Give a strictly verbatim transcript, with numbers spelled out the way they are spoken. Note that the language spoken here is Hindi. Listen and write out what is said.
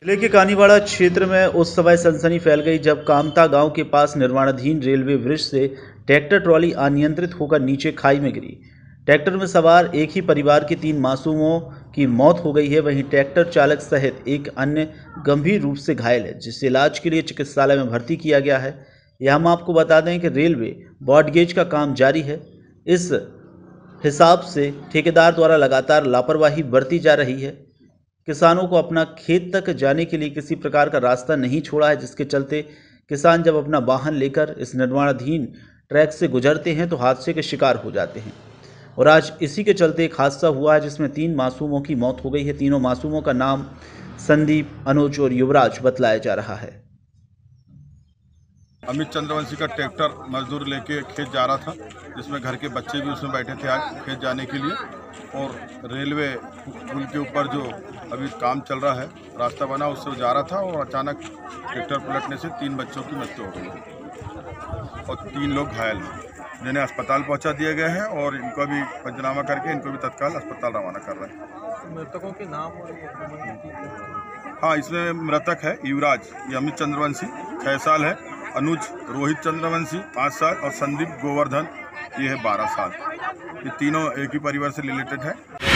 जिले के कानीवाड़ा क्षेत्र में उस समय सनसनी फैल गई जब कामता गांव के पास निर्माणाधीन रेलवे ब्रिज से ट्रैक्टर ट्रॉली अनियंत्रित होकर नीचे खाई में गिरी। ट्रैक्टर में सवार एक ही परिवार के तीन मासूमों की मौत हो गई है। वहीं ट्रैक्टर चालक सहित एक अन्य गंभीर रूप से घायल है, जिसे इलाज के लिए चिकित्सालय में भर्ती किया गया है। यह हम आपको बता दें कि रेलवे ब्रॉडगेज का काम जारी है। इस हिसाब से ठेकेदार द्वारा लगातार लापरवाही बरती जा रही है। किसानों को अपना खेत तक जाने के लिए किसी प्रकार का रास्ता नहीं छोड़ा है, जिसके चलते किसान जब अपना वाहन लेकर इस निर्माणाधीन ट्रैक से गुजरते हैं तो हादसे के शिकार हो जाते हैं। और आज इसी के चलते एक हादसा हुआ है जिसमें तीन मासूमों की मौत हो गई है। तीनों मासूमों का नाम संदीप, अनुज और युवराज बतलाया जा रहा है। अमित चंद्रवंशी का ट्रैक्टर मजदूर लेके खेत जा रहा था, जिसमें घर के बच्चे भी उसमें बैठे थे आज खेत जाने के लिए। और रेलवे पुल के ऊपर जो अभी काम चल रहा है, रास्ता बना, उससे जा रहा था और अचानक ट्रैक्टर पलटने से तीन बच्चों की मृत्यु हो गई और तीन लोग घायल हैं, जिन्हें अस्पताल पहुंचा दिया गया है और इनको भी पंचनामा करके इनको भी तत्काल अस्पताल रवाना कर रहे हैं। मृतकों के नाम और हाँ, इसमें मृतक है युवराज, ये अमित चंद्रवंशी छः साल है, अनुज रोहित चंद्रवंशी पाँच साल और संदीप गोवर्धन ये है बारह साल। ये तीनों एक ही परिवार से रिलेटेड है।